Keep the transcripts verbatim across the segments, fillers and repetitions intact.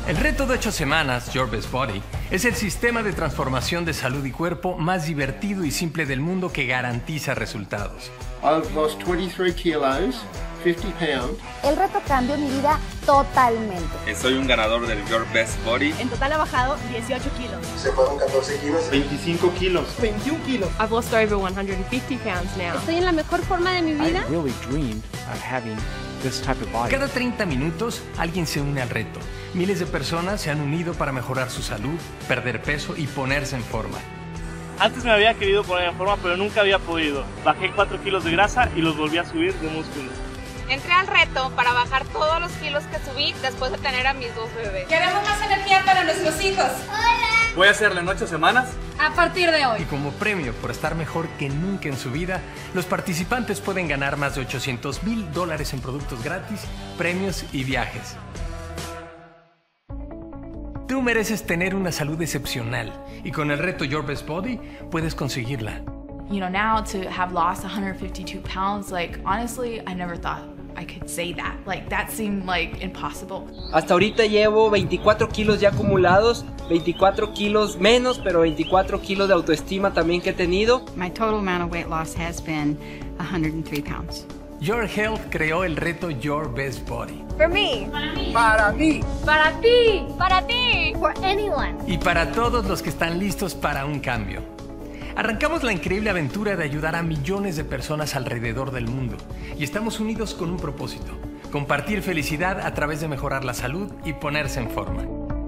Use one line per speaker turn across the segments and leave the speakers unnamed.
El reto de ocho semanas, Your Best Body, es el sistema de transformación de salud y cuerpo más divertido y simple del mundo que garantiza resultados.
I've lost twenty-three kilos, fifty pounds.
El reto cambió mi vida totalmente.
Soy un ganador del Your Best Body.
En total he bajado dieciocho kilos.
Se fueron catorce kilos.
veinticinco kilos.
veintiún kilos.
I've lost over one hundred fifty pounds now.
Estoy en la mejor forma de mi vida.
I really dreamed of having this type of body.
Cada treinta minutos alguien se une al reto. Miles de personas se han unido para mejorar su salud, perder peso y ponerse en forma.
Antes me había querido poner en forma, pero nunca había podido. Bajé cuatro kilos de grasa y los volví a subir de músculo.
Entré al reto para bajar todos los kilos que subí después de tener a mis dos bebés.
Queremos más energía para nuestros hijos.
¡Hola!
Voy a hacerlo en ocho semanas.
A partir de hoy.
Y como premio por estar mejor que nunca en su vida, los participantes pueden ganar más de ochocientos mil dólares en productos gratis, premios y viajes. Tú mereces tener una salud excepcional y con el reto Your Best Body puedes conseguirla.
You know, now to have lost one hundred fifty-two pounds, like, honestly, I never thought I could say that. Like, that seemed, like, impossible.
Hasta ahorita llevo veinticuatro kilos ya acumulados, veinticuatro kilos menos, pero veinticuatro kilos de autoestima también que he tenido.
My total amount of weight loss has been one hundred three pounds.
Your Health creó el reto Your Best Body.
For me.
Para mí.
Para ti. Para ti. For anyone.
Y para todos los que están listos para un cambio. Arrancamos la increíble aventura de ayudar a millones de personas alrededor del mundo. Y estamos unidos con un propósito: compartir felicidad a través de mejorar la salud y ponerse en forma.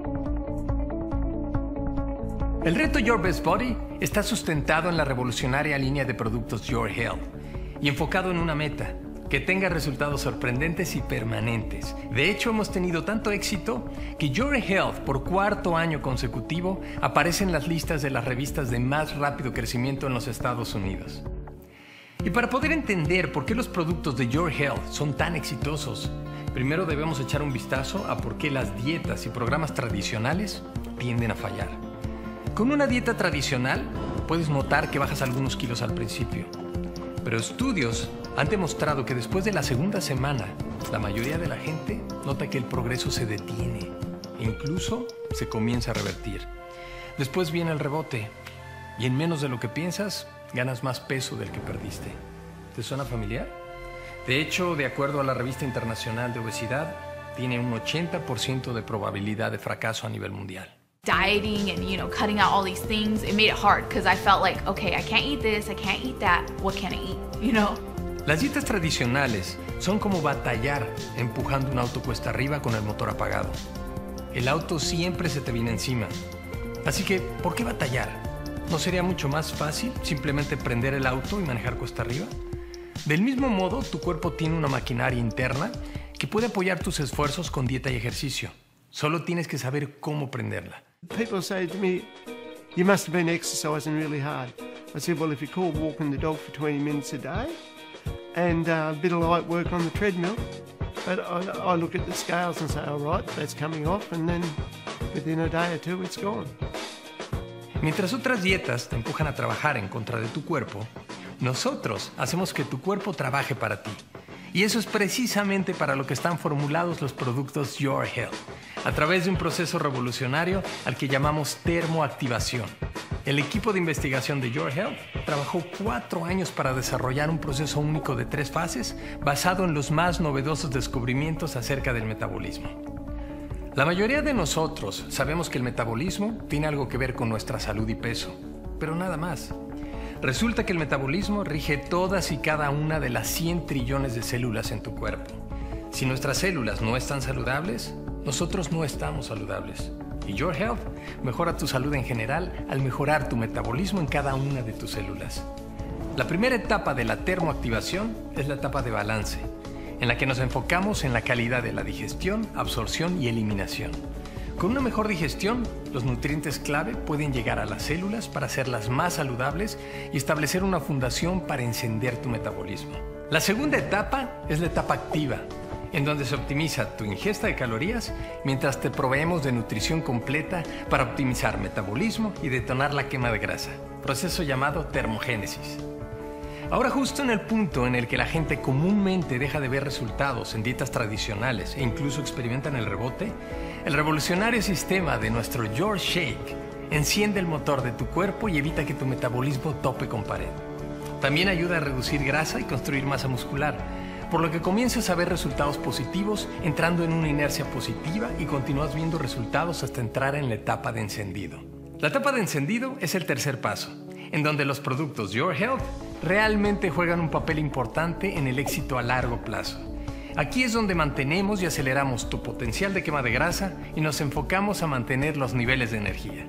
El reto Your Best Body está sustentado en la revolucionaria línea de productos Your Health y enfocado en una meta: que tenga resultados sorprendentes y permanentes. De hecho, hemos tenido tanto éxito que Your Health, por cuarto año consecutivo, aparece en las listas de las revistas de más rápido crecimiento en los Estados Unidos. Y para poder entender por qué los productos de Your Health son tan exitosos, primero debemos echar un vistazo a por qué las dietas y programas tradicionales tienden a fallar. Con una dieta tradicional, puedes notar que bajas algunos kilos al principio. Pero estudios han demostrado que después de la segunda semana, la mayoría de la gente nota que el progreso se detiene e incluso se comienza a revertir. Después viene el rebote y en menos de lo que piensas, ganas más peso del que perdiste. ¿Te suena familiar? De hecho, de acuerdo a la Revista Internacional de Obesidad, tiene un ochenta por ciento de probabilidad de fracaso a nivel mundial.
Dieting and, you know, cutting out all these things, it made it hard because I felt like, okay, I can't eat this, I can't eat that, what can I eat, you know?
Las dietas tradicionales son como batallar empujando un auto cuesta arriba con el motor apagado. El auto siempre se te viene encima. Así que, ¿por qué batallar? ¿No sería mucho más fácil simplemente prender el auto y manejar cuesta arriba? Del mismo modo, tu cuerpo tiene una maquinaria interna que puede apoyar tus esfuerzos con dieta y ejercicio. Solo tienes que saber cómo prenderla.
People say to me, you must have been exercising really hard. I said, well, if you call walking the dog for twenty minutes a day and uh, a bit of light work on the treadmill, but I, I look at the scales and say, all right, that's coming off, and then within a day or two it's gone.
Mientras otras dietas te empujan a trabajar en contra de tu cuerpo, nosotros hacemos que tu cuerpo trabaje para ti. Y eso es precisamente para lo que están formulados los productos Your Health, a través de un proceso revolucionario al que llamamos termoactivación. El equipo de investigación de Your Health trabajó cuatro años para desarrollar un proceso único de tres fases basado en los más novedosos descubrimientos acerca del metabolismo. La mayoría de nosotros sabemos que el metabolismo tiene algo que ver con nuestra salud y peso, pero nada más. Resulta que el metabolismo rige todas y cada una de las cien trillones de células en tu cuerpo. Si nuestras células no están saludables, nosotros no estamos saludables. Y Your Health mejora tu salud en general al mejorar tu metabolismo en cada una de tus células. La primera etapa de la termoactivación es la etapa de balance, en la que nos enfocamos en la calidad de la digestión, absorción y eliminación. Con una mejor digestión, los nutrientes clave pueden llegar a las células para hacerlas más saludables y establecer una fundación para encender tu metabolismo. La segunda etapa es la etapa activa, en donde se optimiza tu ingesta de calorías mientras te proveemos de nutrición completa para optimizar metabolismo y detonar la quema de grasa, proceso llamado termogénesis. Ahora, justo en el punto en el que la gente comúnmente deja de ver resultados en dietas tradicionales e incluso experimentan el rebote, el revolucionario sistema de nuestro Your Shake enciende el motor de tu cuerpo y evita que tu metabolismo tope con pared. También ayuda a reducir grasa y construir masa muscular, por lo que comienzas a ver resultados positivos entrando en una inercia positiva y continúas viendo resultados hasta entrar en la etapa de encendido. La etapa de encendido es el tercer paso, en donde los productos Your Health realmente juegan un papel importante en el éxito a largo plazo. Aquí es donde mantenemos y aceleramos tu potencial de quema de grasa y nos enfocamos a mantener los niveles de energía.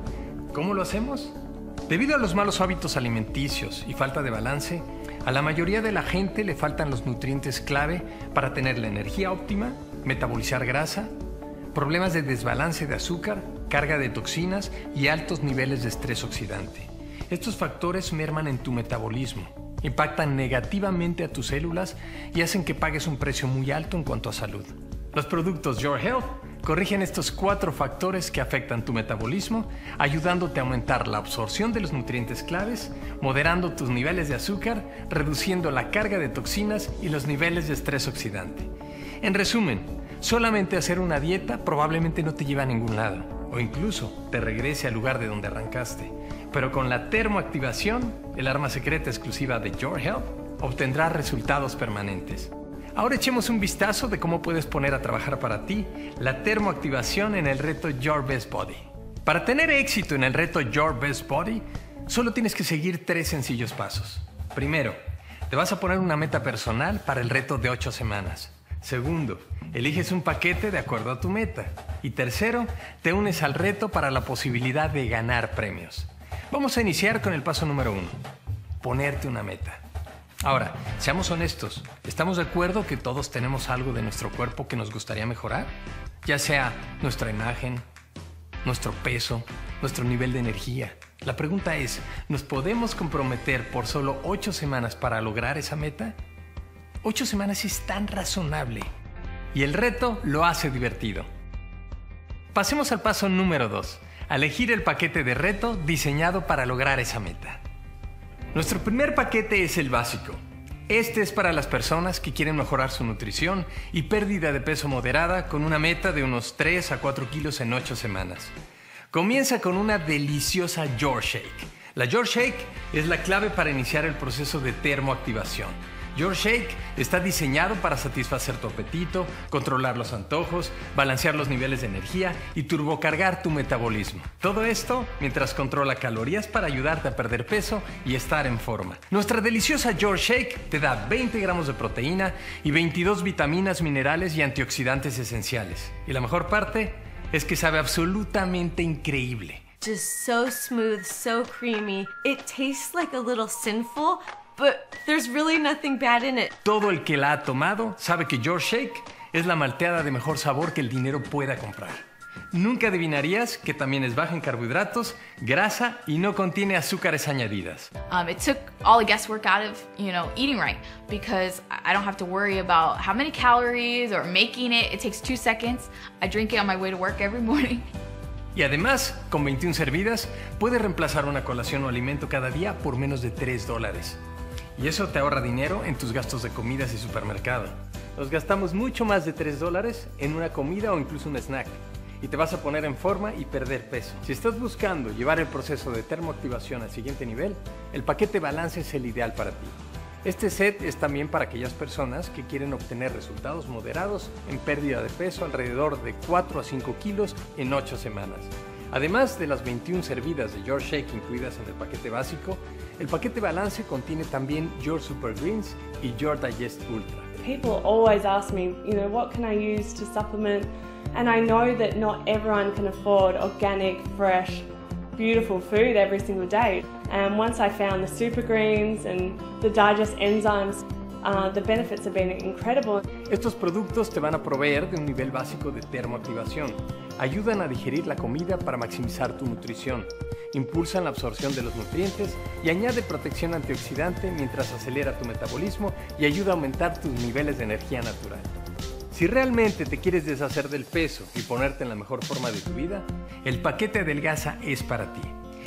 ¿Cómo lo hacemos? Debido a los malos hábitos alimenticios y falta de balance, a la mayoría de la gente le faltan los nutrientes clave para tener la energía óptima, metabolizar grasa, problemas de desbalance de azúcar, carga de toxinas y altos niveles de estrés oxidante. Estos factores merman en tu metabolismo, impactan negativamente a tus células y hacen que pagues un precio muy alto en cuanto a salud. Los productos Your Health corrigen estos cuatro factores que afectan tu metabolismo, ayudándote a aumentar la absorción de los nutrientes claves, moderando tus niveles de azúcar, reduciendo la carga de toxinas y los niveles de estrés oxidante. En resumen, solamente hacer una dieta probablemente no te lleva a ningún lado, o incluso te regrese al lugar de donde arrancaste. Pero con la termoactivación, el arma secreta exclusiva de Your Health, obtendrás resultados permanentes. Ahora echemos un vistazo de cómo puedes poner a trabajar para ti la termoactivación en el reto Your Best Body. Para tener éxito en el reto Your Best Body, solo tienes que seguir tres sencillos pasos. Primero, te vas a poner una meta personal para el reto de ocho semanas. Segundo, eliges un paquete de acuerdo a tu meta. Y tercero, te unes al reto para la posibilidad de ganar premios. Vamos a iniciar con el paso número uno, ponerte una meta. Ahora, seamos honestos, ¿estamos de acuerdo que todos tenemos algo de nuestro cuerpo que nos gustaría mejorar? Ya sea nuestra imagen, nuestro peso, nuestro nivel de energía. La pregunta es, ¿nos podemos comprometer por solo ocho semanas para lograr esa meta? Ocho semanas es tan razonable y el reto lo hace divertido. Pasemos al paso número dos. Elegir el paquete de reto diseñado para lograr esa meta. Nuestro primer paquete es el básico. Este es para las personas que quieren mejorar su nutrición y pérdida de peso moderada con una meta de unos tres a cuatro kilos en ocho semanas. Comienza con una deliciosa Your Shake. La Your Shake es la clave para iniciar el proceso de termoactivación. Your Shake está diseñado para satisfacer tu apetito, controlar los antojos, balancear los niveles de energía y turbocargar tu metabolismo. Todo esto mientras controla calorías para ayudarte a perder peso y estar en forma. Nuestra deliciosa Your Shake te da veinte gramos de proteína y veintidós vitaminas, minerales y antioxidantes esenciales. Y la mejor parte es que sabe absolutamente increíble.
Just so smooth, so creamy. It tastes like a little sinful, but there's really nothing bad in it.
Todo el que la ha tomado sabe que Your Shake es la malteada de mejor sabor que el dinero pueda comprar. Nunca adivinarías que también es baja en carbohidratos, grasa y no contiene azúcares añadidas.
Um, it took all the guesswork out of, you know, eating right because I don't have to worry about how many calories or making it. It takes two seconds. I drink it on my way to work every morning.
Y además, con veintiuna servidas, puedes reemplazar una colación o alimento cada día por menos de tres dólares. Y eso te ahorra dinero en tus gastos de comidas y supermercado. Nos gastamos mucho más de tres dólares en una comida o incluso un snack. Y te vas a poner en forma y perder peso. Si estás buscando llevar el proceso de termoactivación al siguiente nivel, el paquete Balance es el ideal para ti. Este set es también para aquellas personas que quieren obtener resultados moderados en pérdida de peso alrededor de cuatro a cinco kilos en ocho semanas. Además de las veintiuna servidas de Your Shake incluidas en el paquete básico, el paquete Balance contiene también Your Super Greens y Your Digest Ultra.
People always ask me, you know, what can I use to supplement? And I know that not everyone can afford organic, fresh, beautiful food every single day. And once I found the Super Greens and the Digest enzymes, uh, the benefits have been incredible.
Estos productos te van a proveer de un nivel básico de termoactivación. Ayudan a digerir la comida para maximizar tu nutrición. Impulsan la absorción de los nutrientes y añade protección antioxidante mientras acelera tu metabolismo y ayuda a aumentar tus niveles de energía natural. Si realmente te quieres deshacer del peso y ponerte en la mejor forma de tu vida, el paquete Adelgaza es para ti.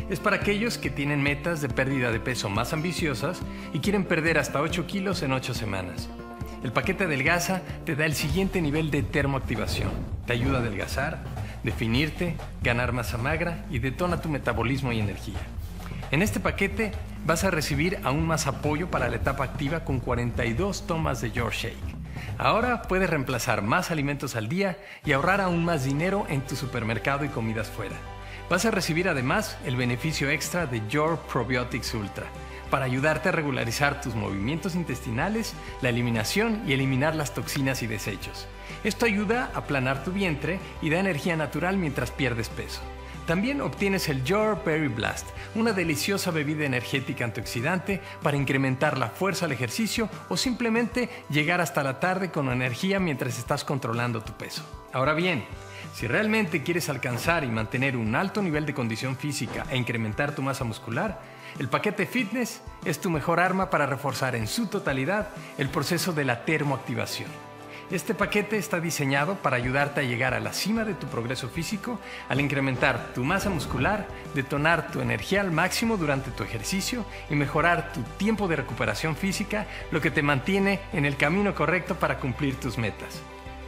Es para aquellos que tienen metas de pérdida de peso más ambiciosas y quieren perder hasta ocho kilos en ocho semanas. El paquete Adelgaza te da el siguiente nivel de termoactivación. Te ayuda a adelgazar, definirte, ganar masa magra y detona tu metabolismo y energía. En este paquete vas a recibir aún más apoyo para la etapa activa con cuarenta y dos tomas de Your Shake. Ahora puedes reemplazar más alimentos al día y ahorrar aún más dinero en tu supermercado y comidas fuera. Vas a recibir además el beneficio extra de Your Probiotics Ultra para ayudarte a regularizar tus movimientos intestinales, la eliminación y eliminar las toxinas y desechos. Esto ayuda a aplanar tu vientre y da energía natural mientras pierdes peso. También obtienes el Your Berry Blast, una deliciosa bebida energética antioxidante para incrementar la fuerza al ejercicio o simplemente llegar hasta la tarde con energía mientras estás controlando tu peso. Ahora bien, si realmente quieres alcanzar y mantener un alto nivel de condición física e incrementar tu masa muscular, el paquete Fitness es tu mejor arma para reforzar en su totalidad el proceso de la termoactivación. Este paquete está diseñado para ayudarte a llegar a la cima de tu progreso físico al incrementar tu masa muscular, detonar tu energía al máximo durante tu ejercicio y mejorar tu tiempo de recuperación física, lo que te mantiene en el camino correcto para cumplir tus metas.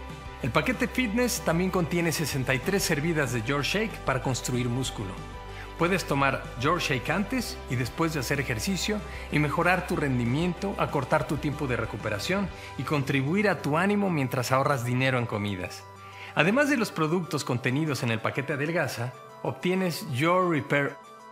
El paquete Fitness también contiene sesenta y tres servidas de Your Shake para construir músculo. Puedes tomar Your Shake antes y después de hacer ejercicio y mejorar tu rendimiento, acortar tu tiempo de recuperación y contribuir a tu ánimo mientras ahorras dinero en comidas. Además de los productos contenidos en el paquete Adelgaza, obtienes Your Repair,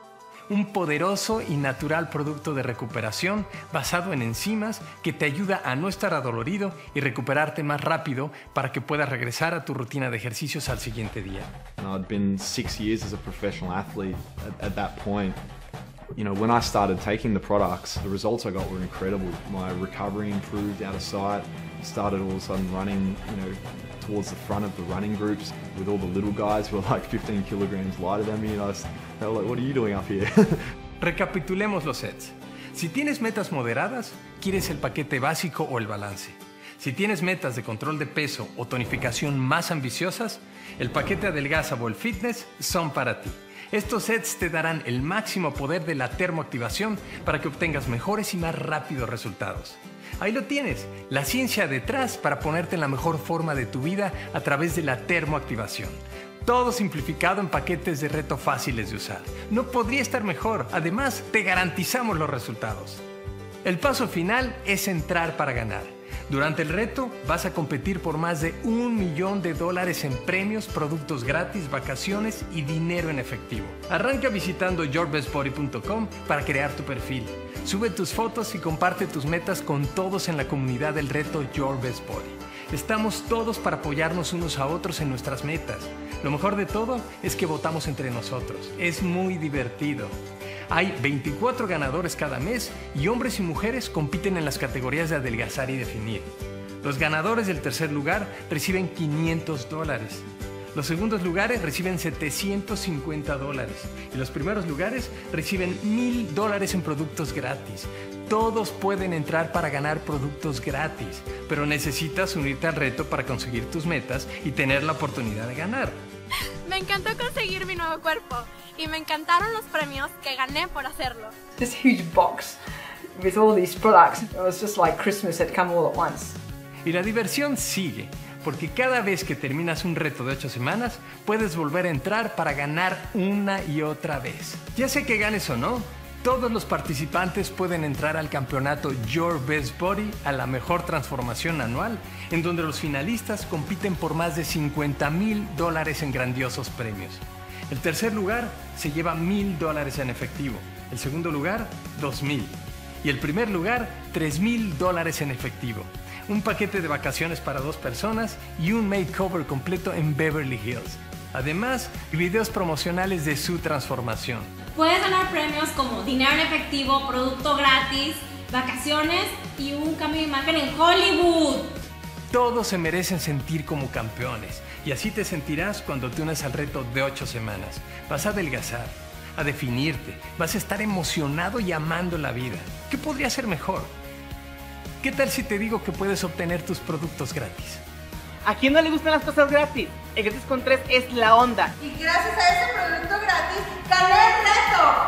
un poderoso y natural producto de recuperación basado en enzimas que te ayuda a no estar adolorido y recuperarte más rápido para que puedas regresar a tu rutina de ejercicios al siguiente día.
I'd been six years as a professional athlete at, at that point. You know, when I started taking the products, the results I got were incredible. My recovery improved out of sight. Started all of a sudden running, you know, towards the front of the running groups with all the little guys who were like fifteen kilograms lighter than me, and I was, they were like, what are you doing up here?
Recapitulemos los sets. Si tienes metas moderadas, quieres el paquete básico o el balance. Si tienes metas de control de peso o tonificación más ambiciosas, el paquete Adelgaza o el Fitness son para ti. Estos sets te darán el máximo poder de la termoactivación para que obtengas mejores y más rápidos resultados. Ahí lo tienes, la ciencia detrás para ponerte en la mejor forma de tu vida a través de la termoactivación. Todo simplificado en paquetes de reto fáciles de usar. No podría estar mejor, además te garantizamos los resultados. El paso final es entrar para ganar. Durante el reto vas a competir por más de un millón de dólares en premios, productos gratis, vacaciones y dinero en efectivo. Arranca visitando your best body punto com para crear tu perfil. Sube tus fotos y comparte tus metas con todos en la comunidad del reto Your Best Body. Estamos todos para apoyarnos unos a otros en nuestras metas. Lo mejor de todo es que votamos entre nosotros. Es muy divertido. Hay veinticuatro ganadores cada mes y hombres y mujeres compiten en las categorías de adelgazar y definir. Los ganadores del tercer lugar reciben quinientos dólares. Los segundos lugares reciben setecientos cincuenta dólares y los primeros lugares reciben mil dólares en productos gratis. Todos pueden entrar para ganar productos gratis, pero necesitas unirte al reto para conseguir tus metas y tener la oportunidad de ganar.
Me encantó conseguir mi nuevo cuerpo y me encantaron los premios que gané por hacerlo.
This huge box with all these products, it was just like Christmas had come all at once.
Y la diversión sigue, porque cada vez que terminas un reto de ocho semanas, puedes volver a entrar para ganar una y otra vez. Ya sé que ganes o no, todos los participantes pueden entrar al campeonato Your Best Body, a la mejor transformación anual, en donde los finalistas compiten por más de cincuenta mil dólares en grandiosos premios. El tercer lugar se lleva mil dólares en efectivo, el segundo lugar dos mil y el primer lugar tres mil dólares en efectivo. Un paquete de vacaciones para dos personas y un makeover completo en Beverly Hills. Además, videos promocionales de su transformación.
Puedes ganar premios como dinero en efectivo, producto gratis, vacaciones y un cambio de imagen en Hollywood.
Todos se merecen sentir como campeones y así te sentirás cuando te unes al reto de ocho semanas. Vas a adelgazar, a definirte, vas a estar emocionado y amando la vida. ¿Qué podría ser mejor? ¿Qué tal si te digo que puedes obtener tus productos gratis?
¿A quién no le gustan las cosas gratis? El Gratis con tres es la onda.
Y gracias a ese producto gratis, gané el reto.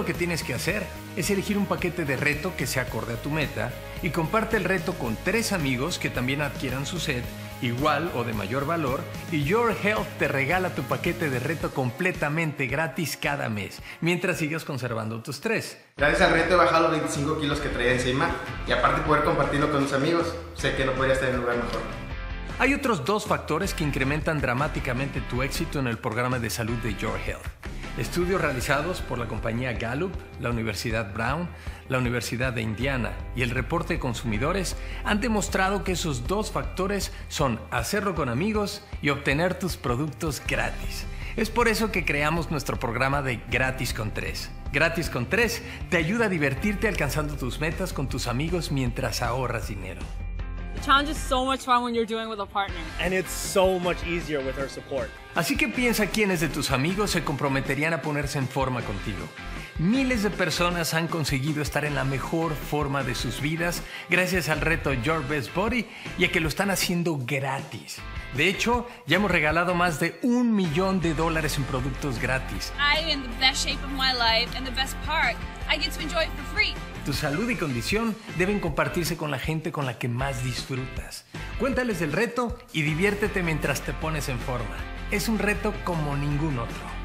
lo que tienes que hacer es elegir un paquete de reto que se acorde a tu meta y comparte el reto con tres amigos que también adquieran su set igual o de mayor valor, y Your Health te regala tu paquete de reto completamente gratis cada mes, mientras sigas conservando tus tres.
Gracias al reto he bajado los veinticinco kilos que traía encima, y aparte poder compartirlo con mis amigos, sé que no podría estar en un lugar mejor.
Hay otros dos factores que incrementan dramáticamente tu éxito en el programa de salud de Your Health. Estudios realizados por la compañía Gallup, la Universidad Brown, la Universidad de Indiana y el reporte de consumidores han demostrado que esos dos factores son hacerlo con amigos y obtener tus productos gratis. Es por eso que creamos nuestro programa de Gratis con tres. Gratis con tres te ayuda a divertirte alcanzando tus metas con tus amigos mientras ahorras dinero.
The challenge is so much fun when you're doing with a partner.
And it's so much easier with our support.
Así que piensa quiénes de tus amigos se comprometerían a ponerse en forma contigo. Miles de personas han conseguido estar en la mejor forma de sus vidas gracias al reto Your Best Body y a que lo están haciendo gratis. De hecho, ya hemos regalado más de un millón de dólares en productos gratis.
I'm in the best shape of my life, and the best part, I get to enjoy it for free.
Tu salud y condición deben compartirse con la gente con la que más disfrutas. Cuéntales del reto y diviértete mientras te pones en forma. Es un reto como ningún otro.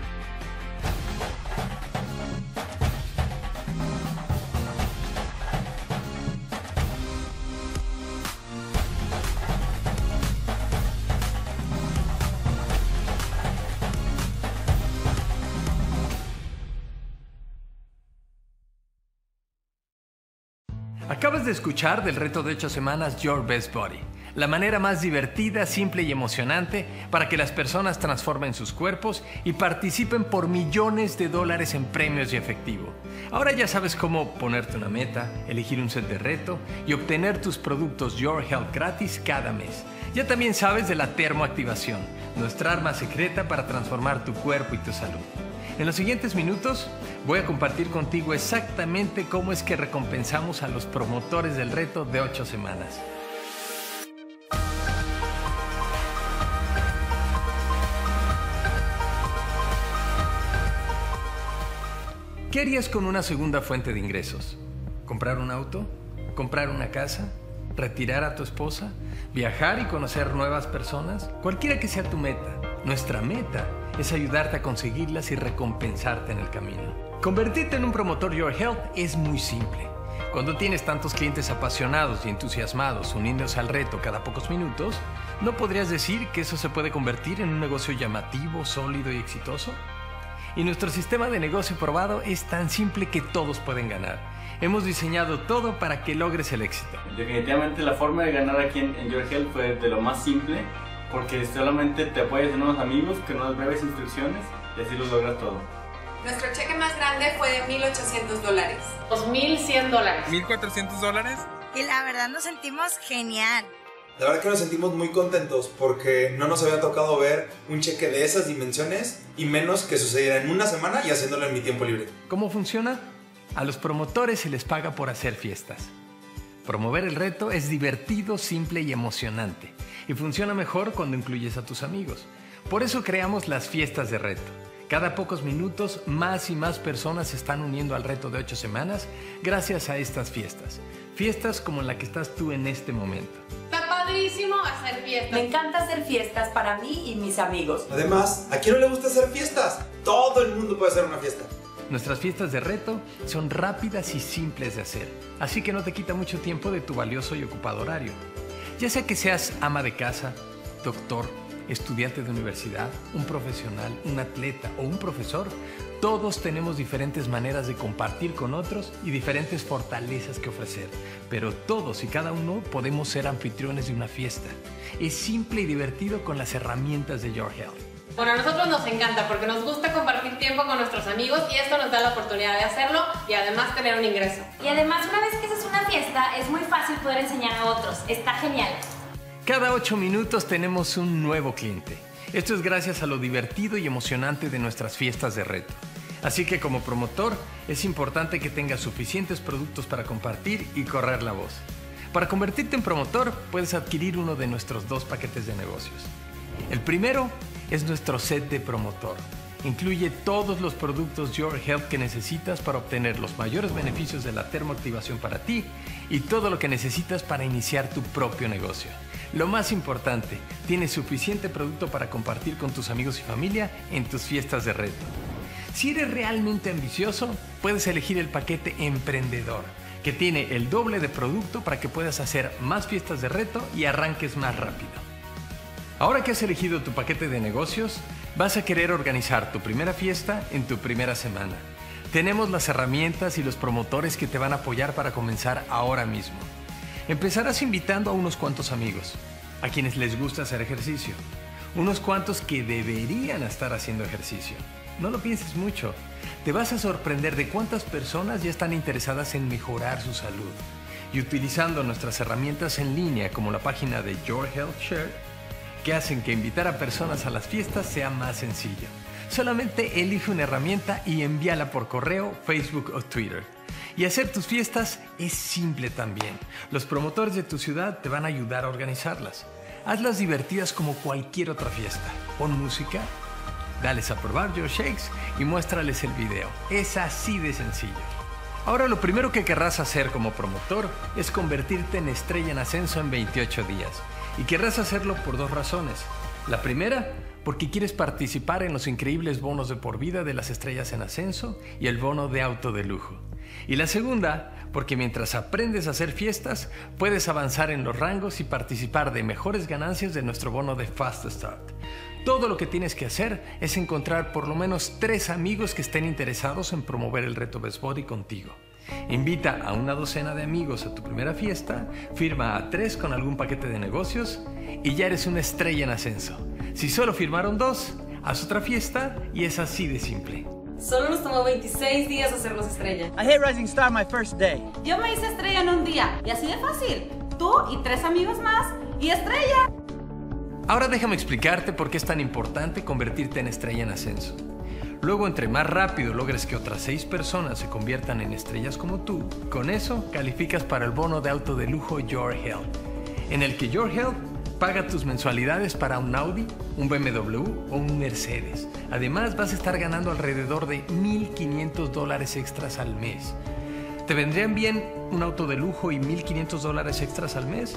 Acabas de escuchar del reto de ocho semanas Your Best Body, la manera más divertida, simple y emocionante para que las personas transformen sus cuerpos y participen por millones de dólares en premios y efectivo. Ahora ya sabes cómo ponerte una meta, elegir un set de reto y obtener tus productos Your Health gratis cada mes. Ya también sabes de la termoactivación, nuestra arma secreta para transformar tu cuerpo y tu salud. En los siguientes minutos voy a compartir contigo exactamente cómo es que recompensamos a los promotores del reto de ocho semanas. ¿Qué harías con una segunda fuente de ingresos? ¿Comprar un auto? ¿Comprar una casa? ¿Retirar a tu esposa? ¿Viajar y conocer nuevas personas? Cualquiera que sea tu meta, nuestra meta es ayudarte a conseguirlas y recompensarte en el camino. Convertirte en un promotor Your Health es muy simple. Cuando tienes tantos clientes apasionados y entusiasmados uniéndose al reto cada pocos minutos, ¿no podrías decir que eso se puede convertir en un negocio llamativo, sólido y exitoso? Y nuestro sistema de negocio probado es tan simple que todos pueden ganar. Hemos diseñado todo para que logres el éxito.
Definitivamente la forma de ganar aquí en, en Your Health fue de lo más simple, porque solamente te apoyas en unos amigos con unas breves instrucciones y así lo logras todo.
Nuestro cheque más grande fue de mil ochocientos dólares.
dos mil cien dólares.
mil cuatrocientos dólares.
Y la verdad nos sentimos genial.
La verdad que nos sentimos muy contentos porque no nos había tocado ver un cheque de esas dimensiones y menos que sucediera en una semana y haciéndolo en mi tiempo libre.
¿Cómo funciona? A los promotores se les paga por hacer fiestas. Promover el reto es divertido, simple y emocionante. Y funciona mejor cuando incluyes a tus amigos. Por eso creamos las fiestas de reto. Cada pocos minutos, más y más personas se están uniendo al reto de ocho semanas gracias a estas fiestas. Fiestas como la que estás tú en este momento.
Está padrísimo hacer fiestas.
Me encanta hacer fiestas para mí y mis amigos.
Además, ¿a quién no le gusta hacer fiestas? Todo el mundo puede hacer una fiesta.
Nuestras fiestas de reto son rápidas y simples de hacer, así que no te quita mucho tiempo de tu valioso y ocupado horario. Ya sea que seas ama de casa, doctor, estudiante de universidad, un profesional, un atleta o un profesor, todos tenemos diferentes maneras de compartir con otros y diferentes fortalezas que ofrecer, pero todos y cada uno podemos ser anfitriones de una fiesta. Es simple y divertido con las herramientas de Your Health.
Bueno, a nosotros nos encanta porque nos gusta compartir tiempo con nuestros amigos y esto nos da la oportunidad de hacerlo y además tener un ingreso.
Y además, una vez que haces una fiesta, es muy fácil poder enseñar a otros. Está genial.
Cada ocho minutos tenemos un nuevo cliente. Esto es gracias a lo divertido y emocionante de nuestras fiestas de reto. Así que como promotor, es importante que tengas suficientes productos para compartir y correr la voz. Para convertirte en promotor, puedes adquirir uno de nuestros dos paquetes de negocios. El primero es nuestro set de promotor. Incluye todos los productos Your Health que necesitas para obtener los mayores beneficios de la termoactivación para ti y todo lo que necesitas para iniciar tu propio negocio. Lo más importante, tienes suficiente producto para compartir con tus amigos y familia en tus fiestas de reto. Si eres realmente ambicioso, puedes elegir el paquete Emprendedor, que tiene el doble de producto para que puedas hacer más fiestas de reto y arranques más rápido. Ahora que has elegido tu paquete de negocios, vas a querer organizar tu primera fiesta en tu primera semana. Tenemos las herramientas y los promotores que te van a apoyar para comenzar ahora mismo. Empezarás invitando a unos cuantos amigos, a quienes les gusta hacer ejercicio, unos cuantos que deberían estar haciendo ejercicio. No lo pienses mucho, te vas a sorprender de cuántas personas ya están interesadas en mejorar su salud. Y utilizando nuestras herramientas en línea como la página de Your Health Share, que hacen que invitar a personas a las fiestas sea más sencillo. Solamente elige una herramienta y envíala por correo, Facebook o Twitter. Y hacer tus fiestas es simple también. Los promotores de tu ciudad te van a ayudar a organizarlas. Hazlas divertidas como cualquier otra fiesta. Pon música, dales a probar Your Shakes y muéstrales el video. Es así de sencillo. Ahora lo primero que querrás hacer como promotor es convertirte en estrella en ascenso en veintiocho días. Y querrás hacerlo por dos razones. La primera, porque quieres participar en los increíbles bonos de por vida de las estrellas en ascenso y el bono de auto de lujo. Y la segunda, porque mientras aprendes a hacer fiestas, puedes avanzar en los rangos y participar de mejores ganancias de nuestro bono de Fast Start. Todo lo que tienes que hacer es encontrar por lo menos tres amigos que estén interesados en promover el reto Best Body contigo. Invita a una docena de amigos a tu primera fiesta, firma a tres con algún paquete de negocios y ya eres una estrella en ascenso. Si solo firmaron dos, haz otra fiesta y es así de simple.
Solo nos tomó veintiséis días hacernos estrella.
I hit Rising Star my first day.
Yo me hice estrella en un día y así de fácil. Tú y tres amigos más y estrella.
Ahora déjame explicarte por qué es tan importante convertirte en estrella en ascenso. Luego, entre más rápido logres que otras seis personas se conviertan en estrellas como tú, con eso calificas para el bono de auto de lujo Your Health, en el que Your Health paga tus mensualidades para un Audi, un B M W o un Mercedes. Además, vas a estar ganando alrededor de mil quinientos dólares extras al mes. ¿Te vendrían bien un auto de lujo y mil quinientos dólares extras al mes?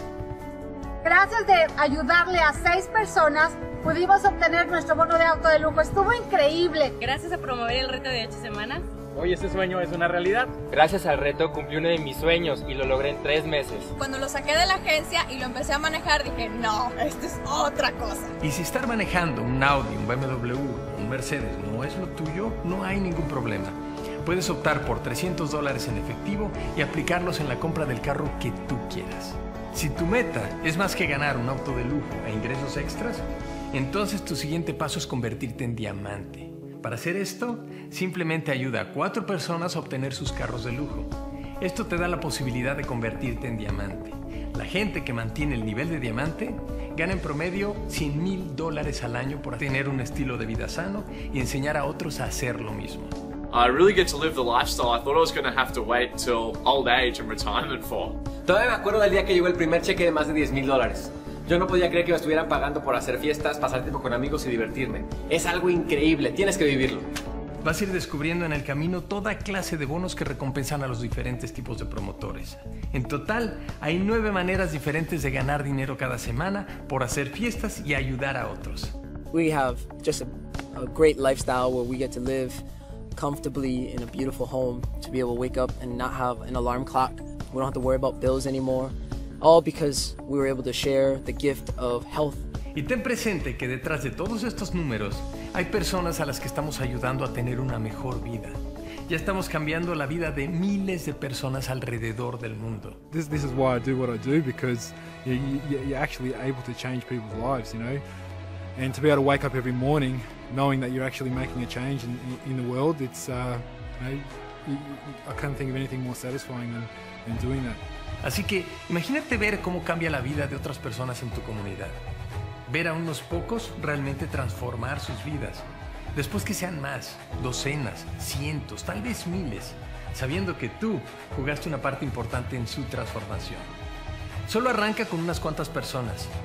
Gracias de ayudarle a seis personas, pudimos obtener nuestro bono de auto de lujo. Estuvo increíble.
Gracias a promover el reto de ocho semanas.
Hoy ese sueño es una realidad.
Gracias al reto cumplí uno de mis sueños y lo logré en tres meses.
Cuando lo saqué de la agencia y lo empecé a manejar, dije, no, esto es otra cosa.
Y si estar manejando un Audi, un B M W, un Mercedes no es lo tuyo, no hay ningún problema. Puedes optar por trescientos dólares en efectivo y aplicarlos en la compra del carro que tú quieras. Si tu meta es más que ganar un auto de lujo e ingresos extras, entonces tu siguiente paso es convertirte en diamante. Para hacer esto, simplemente ayuda a cuatro personas a obtener sus carros de lujo. Esto te da la posibilidad de convertirte en diamante. La gente que mantiene el nivel de diamante gana en promedio cien mil dólares al año por tener un estilo de vida sano y enseñar a otros a hacer lo mismo.
I really get to live the lifestyle I thought I was going to have to wait till old age and retirement for.
Todavía me acuerdo del día que llegó el primer cheque de más de diez mil dólares. Yo no podía creer que me estuvieran pagando por hacer fiestas, pasar tiempo con amigos y divertirme. Es algo increíble, tienes que vivirlo.
Vas a ir descubriendo en el camino toda clase de bonos que recompensan a los diferentes tipos de promotores. En total, hay nueve maneras diferentes de ganar dinero cada semana por hacer fiestas y ayudar a otros.
We have just a, a great lifestyle where we get to live comfortably in a beautiful home, to be able to wake up and not have an alarm clock. We don't have to worry about bills anymore. All because we were able to share the gift of health.
Y ten presente que detrás de todos estos números hay personas a las que estamos ayudando a tener una mejor vida. Ya estamos cambiando la vida de miles de personas alrededor del mundo.
This, this is why I do what I do, because you, you, you're actually able to change people's lives, you know. And to be able to wake up every morning knowing that you're actually making a change in, in the world, it's, uh, you know, you, you, I can't think of anything more satisfying than, than doing that.
Así que imagínate ver cómo cambia la vida de otras personas en tu comunidad. Ver a unos pocos realmente transformar sus vidas. Después que sean más, docenas, cientos, tal vez miles, sabiendo que tú jugaste una parte importante en su transformación. Solo arranca con unas cuantas personas.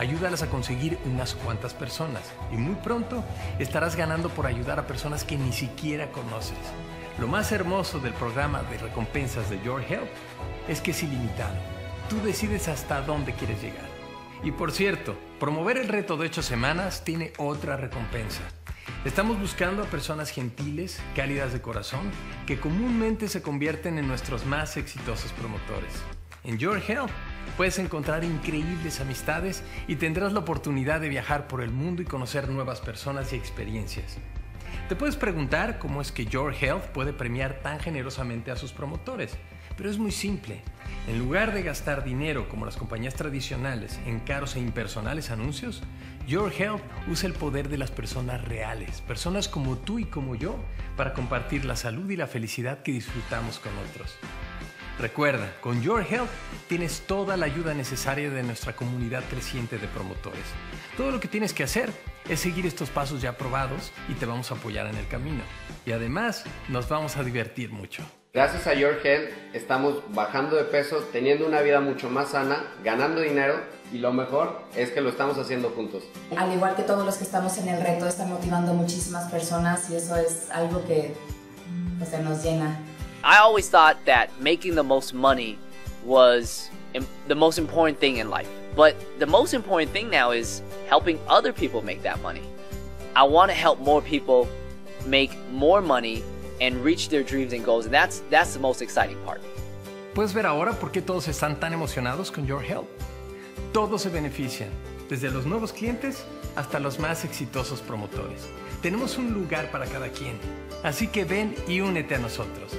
ayúdalas a conseguir unas cuantas personas y muy pronto estarás ganando por ayudar a personas que ni siquiera conoces. Lo más hermoso del programa de recompensas de Your Health es que es ilimitado. Tú decides hasta dónde quieres llegar. Y por cierto, promover el reto de ocho semanas tiene otra recompensa. Estamos buscando a personas gentiles, cálidas de corazón, que comúnmente se convierten en nuestros más exitosos promotores. En Your Health puedes encontrar increíbles amistades y tendrás la oportunidad de viajar por el mundo y conocer nuevas personas y experiencias. Te puedes preguntar cómo es que Your Health puede premiar tan generosamente a sus promotores, pero es muy simple. En lugar de gastar dinero como las compañías tradicionales en caros e impersonales anuncios, Your Health usa el poder de las personas reales, personas como tú y como yo, para compartir la salud y la felicidad que disfrutamos con otros. Recuerda, con Your Health tienes toda la ayuda necesaria de nuestra comunidad creciente de promotores. Todo lo que tienes que hacer es seguir estos pasos ya probados y te vamos a apoyar en el camino. Y además, nos vamos a divertir mucho.
Gracias a Your Health estamos bajando de peso, teniendo una vida mucho más sana, ganando dinero y lo mejor es que lo estamos haciendo juntos.
Al igual que todos los que estamos en el reto, están motivando a muchísimas personas y eso es algo que pues, se nos llena.
I always thought that making the most money was the most important thing in life. But the most important thing now is helping other people make that money. I want to help more people make more money and reach their dreams and goals, and that's that's the most exciting part.
¿Puedes ver ahora por qué todos están tan emocionados con Your Health? Todos se benefician, desde los nuevos clientes hasta los más exitosos promotores. Tenemos un lugar para cada quien, así que ven y únete a nosotros.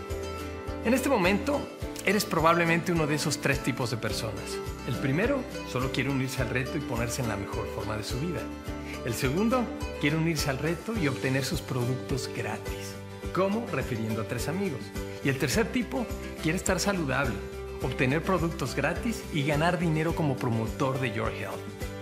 En este momento, eres probablemente uno de esos tres tipos de personas. El primero solo quiere unirse al reto y ponerse en la mejor forma de su vida. El segundo quiere unirse al reto y obtener sus productos gratis, como refiriendo a tres amigos. Y el tercer tipo quiere estar saludable, obtener productos gratis y ganar dinero como promotor de Your Health.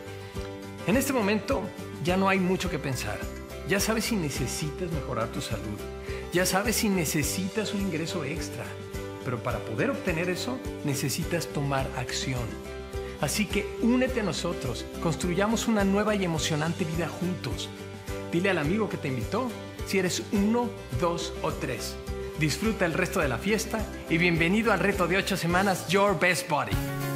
En este momento ya no hay mucho que pensar. Ya sabes si necesitas mejorar tu salud. Ya sabes si necesitas un ingreso extra. Pero para poder obtener eso, necesitas tomar acción. Así que únete a nosotros, construyamos una nueva y emocionante vida juntos. Dile al amigo que te invitó si eres uno, dos o tres. Disfruta el resto de la fiesta y bienvenido al reto de ocho semanas Your Best Body.